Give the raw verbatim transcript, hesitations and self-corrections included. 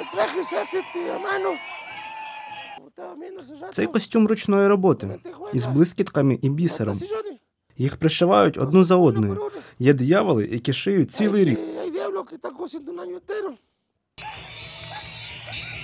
Цей костюм ручної роботи, із блискітками і бісером. Їх пришивають одну за одною. Є дияволи, які шиють цілий рік.